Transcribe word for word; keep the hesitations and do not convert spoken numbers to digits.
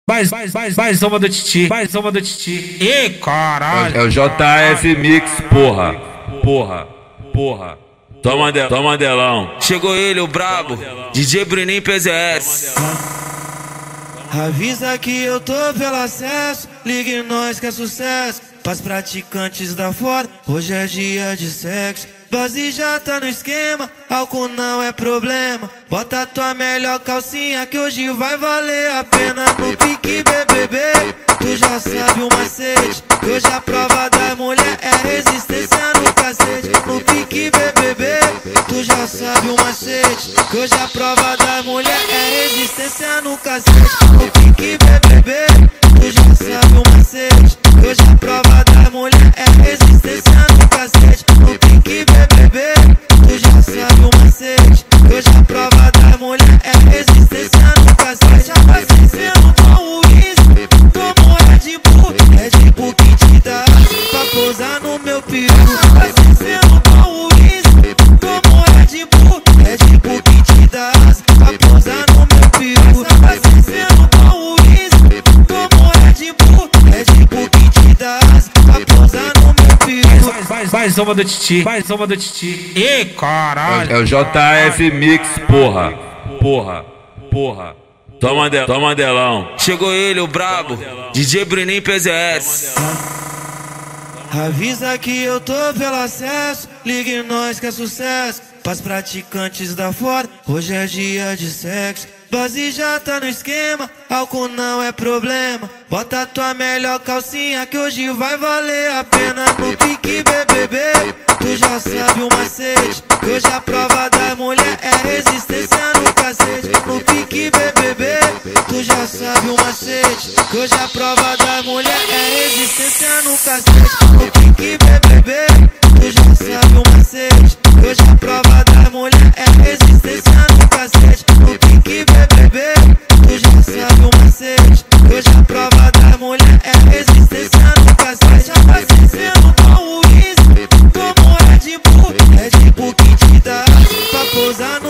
Mais, mais, mais, mais uma do Titi, mais uma do Titi. Ih, caralho. É o J F Mix, porra, porra, porra. Toma, de, toma delão. Chegou ele, o brabo, D J Bruninho P Z S. Avisa que eu tô pelo acesso, ligue nós que é sucesso. Pras praticantes da foda, hoje é dia de sexo. Base já tá no esquema, álcool não é problema. Bota tua melhor calcinha que hoje vai valer a pena. No pique B B B, tu já sabe o macete, que hoje a prova da mulher é resistência no cacete. No pique B B B, tu já sabe o macete, que hoje a prova da mulher é resistência no cacete. No pique B B B, tu já sabe o macete, que hoje a prova da mulher é resistência no cacete. No pique B B B, tu já sabe o macete, que hoje a prova da mulher é resistência no cacete. Abastecendo com o uísque, tomo Red Bull, Red Bull que te dá pra pousar no meu peru. Abastecendo com o uísque, tomo Red Bull, Red Bull que te dá pra pousar no meu peru. Abastecendo com o uísque, tomo Red Bull, Red Bull que te dá pra pousar no meu peru. Mais, mais, mais uma do Titi, mais uma do Titi. Ih, caralho. É o J F Mix, porra, porra, porra. Toma, de, toma delão. Chegou ele, o brabo, D J Bruninho P Z S. Avisa que eu tô pelo acesso, ligue nós que é sucesso. Pras praticantes da foda, hoje é dia de sexo. Base já tá no esquema, álcool não é problema. Bota tua melhor calcinha que hoje vai valer a pena. No pique B B B, tu já sabe o macete, que hoje a prova da mulher é resistência no cacete. No pique B B B, tu já sabe o macete, que hoje a prova da mulher é resistência no cacete. No pique B B B, tu já sabe o macete, que hoje a prova da mulher é resistência no cacete. No pique B B B, tu já sabe o macete, que hoje a prova da mulher é resistência no cacete. Abastecendo com o uísque, tomo Red Bull, Red Bull que te dá pra pousar no